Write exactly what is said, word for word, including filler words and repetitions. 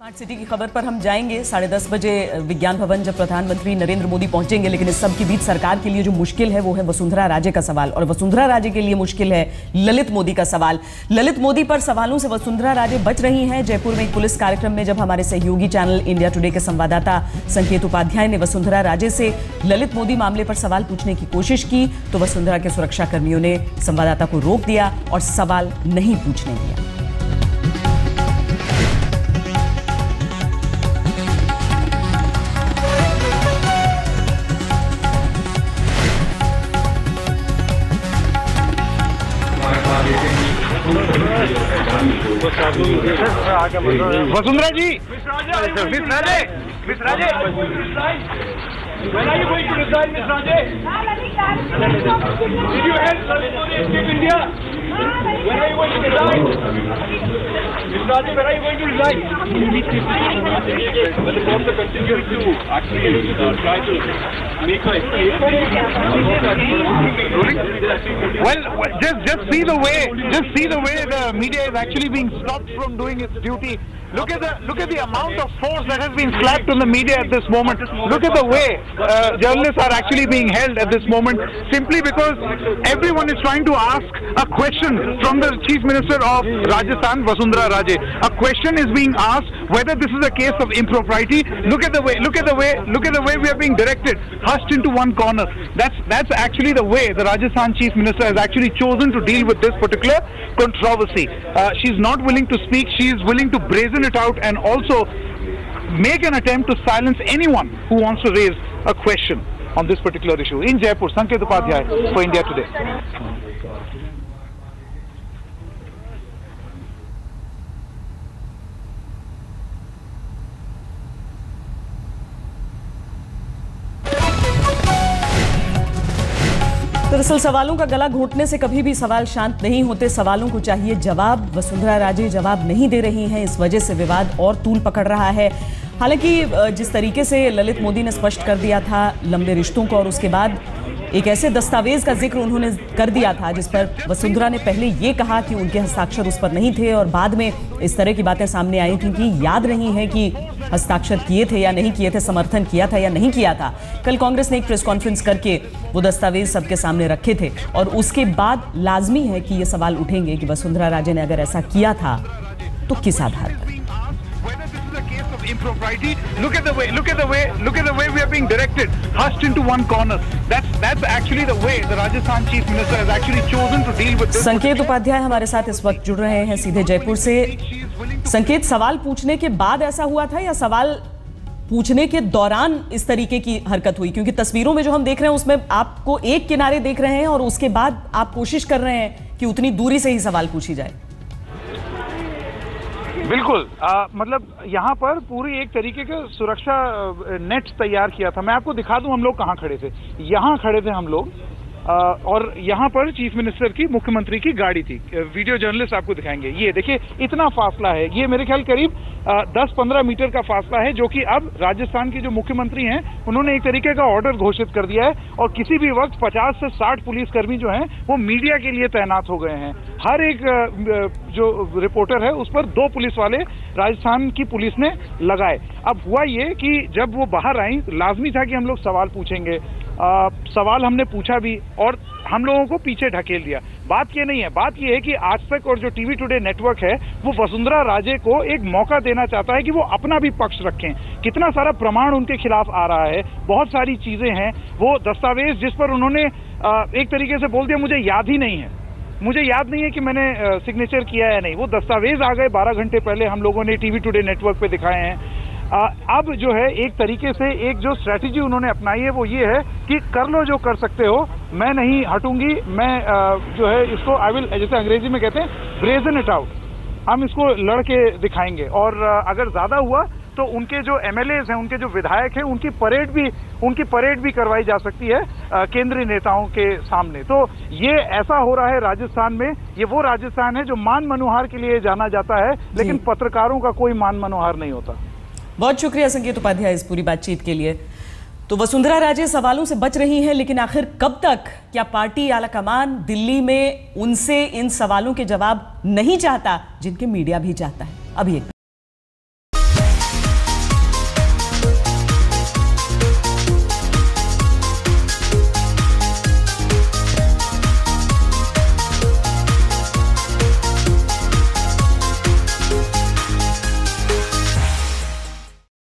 Smart city की खबर पर हम जाएंगे। साढ़े दस बजे विज्ञान भवन जब प्रधानमंत्री नरेंद्र मोदी पहुंचेंगे, लेकिन इस सब के बीच सरकार के लिए जो मुश्किल है वो है वसुंधरा राजे का सवाल, और वसुंधरा राजे के लिए मुश्किल है ललित मोदी का सवाल। ललित मोदी पर सवालों से वसुंधरा राजे बच रही हैं। जयपुर में एक पुलिस कार्यक्रम में जब हमारे सहयोगी चैनल इंडिया टुडे के संवाददाता संकेत उपाध्याय ने वसुंधरा राजे से ललित मोदी मामले पर सवाल पूछने की कोशिश की तो वसुंधरा के सुरक्षा कर्मियों ने संवाददाता को रोक दिया और सवाल नहीं पूछने दिया। Vasundhara ji, Miss Raje, Miss Raje, when are you going to resign, Miss Raje? Did you help Lalit Modi escape India? When are you going to resign? Miss Raje, when are you going to resign? But the cops are continuing to actually uh, try to make her escape. Well, just just see the way, just see the way the media is actually being stopped from doing its duty. Look at the look at the amount of force that has been slapped on the media at this moment. Look at the way uh, journalists are actually being held at this moment, simply because everyone is trying to ask a question from the Chief Minister of Rajasthan, Vasundhara Raje. A question is being asked whether this is a case of impropriety. Look at the way, look at the way, look at the way we are being directed, hushed into one corner. That's that's actually the way the Rajasthan Chief Minister has actually chosen to deal with this particular controversy. Uh, she's not willing to speak. She is willing to brazen it out and also make an attempt to silence anyone who wants to raise a question on this particular issue. In Jaipur, Sanket Upadhyay for India Today. दरअसल सवालों का गला घोंटने से कभी भी सवाल शांत नहीं होते। सवालों को चाहिए जवाब। वसुंधरा राजे जवाब नहीं दे रही हैं, इस वजह से विवाद और तूल पकड़ रहा है। हालांकि जिस तरीके से ललित मोदी ने स्पष्ट कर दिया था लंबे रिश्तों को, और उसके बाद एक ऐसे दस्तावेज का जिक्र उन्होंने कर दिया था जिस पर वसुंधरा ने पहले ये कहा कि उनके हस्ताक्षर उस पर नहीं थे, और बाद में इस तरह की बातें सामने आई थी कि याद नहीं है कि हस्ताक्षर किए थे या नहीं किए थे, समर्थन किया था या नहीं किया था। कल कांग्रेस ने एक प्रेस कॉन्फ्रेंस करके वो दस्तावेज सबके सामने रखे थे, और उसके बाद लाजमी है कि ये सवाल उठेंगे कि वसुंधरा राजे ने अगर ऐसा किया था तो किस आधार पर। Impropriety. Look at the way, look at the way, look at the way we are being directed, hushed into one corner. That's that's actually the way the Rajasthan Chief Minister has actually chosen to deal with this. संकेत उपाध्याय हमारे साथ इस वक्त जुड़ रहे हैं सीधे जयपुर से। संकेत, सवाल पूछने के बाद ऐसा हुआ था या सवाल पूछने के दौरान इस तरीके की हरकत हुई? क्योंकि तस्वीरों में जो हम देख रहे हैं उसमें आपको एक किनारे देख रहे हैं और उसके बाद आप कोशिश कर रहे हैं कि उतनी दूरी से ही सवाल पूछी जाए। बिल्कुल, आ, मतलब यहाँ पर पूरी एक तरीके का सुरक्षा नेट तैयार किया था। मैं आपको दिखा दूं हम लोग कहाँ खड़े थे। यहाँ खड़े थे हम लोग, आ, और यहाँ पर चीफ मिनिस्टर की, मुख्यमंत्री की गाड़ी थी। वीडियो जर्नलिस्ट आपको दिखाएंगे। ये देखिए, इतना फासला है, ये मेरे ख्याल करीब दस पंद्रह मीटर का फासला है, जो कि अब राजस्थान के जो मुख्यमंत्री हैं उन्होंने एक तरीके का ऑर्डर घोषित कर दिया है, और किसी भी वक्त पचास से साठ पुलिसकर्मी जो हैं वो मीडिया के लिए तैनात हो गए हैं। हर एक जो रिपोर्टर है उस पर दो पुलिस वाले राजस्थान की पुलिस ने लगाए। अब हुआ ये कि जब वो बाहर आई, लाजमी था कि हम लोग सवाल पूछेंगे। आ, सवाल हमने पूछा भी और हम लोगों को पीछे ढकेल दिया। बात ये नहीं है, बात ये है कि आज तक और जो टीवी टुडे नेटवर्क है वो वसुंधरा राजे को एक मौका देना चाहता है कि वो अपना भी पक्ष रखें। कितना सारा प्रमाण उनके खिलाफ आ रहा है, बहुत सारी चीजें हैं। वो दस्तावेज जिस पर उन्होंने आ, एक तरीके से बोल दिया मुझे याद ही नहीं है, मुझे याद नहीं है कि मैंने सिग्नेचर किया है या नहीं। वो दस्तावेज आ गए बारह घंटे पहले, हम लोगों ने टीवी टुडे नेटवर्क पे दिखाए हैं। आ, अब जो है एक तरीके से एक जो स्ट्रैटेजी उन्होंने अपनाई है वो ये है कि कर लो जो कर सकते हो, मैं नहीं हटूंगी। मैं आ, जो है इसको आई विल, जैसे अंग्रेजी में कहते हैं, ब्रेजन इट आउट। हम इसको लड़के दिखाएंगे, और आ, अगर ज्यादा हुआ तो उनके जो एमएलएज हैं, उनके जो विधायक हैं, उनकी परेड भी उनकी परेड भी करवाई जा सकती है केंद्रीय नेताओं के सामने। तो ये ऐसा हो रहा है राजस्थान में। ये वो राजस्थान है जो मान मनोहार के लिए जाना जाता है, लेकिन पत्रकारों का कोई मान मनोहार नहीं होता। बहुत शुक्रिया संकेत उपाध्याय इस पूरी बातचीत के लिए। तो वसुंधरा राजे सवालों से बच रही हैं, लेकिन आखिर कब तक? क्या पार्टी आलाकमान दिल्ली में उनसे इन सवालों के जवाब नहीं चाहता जिनके मीडिया भी चाहता है? अभी एक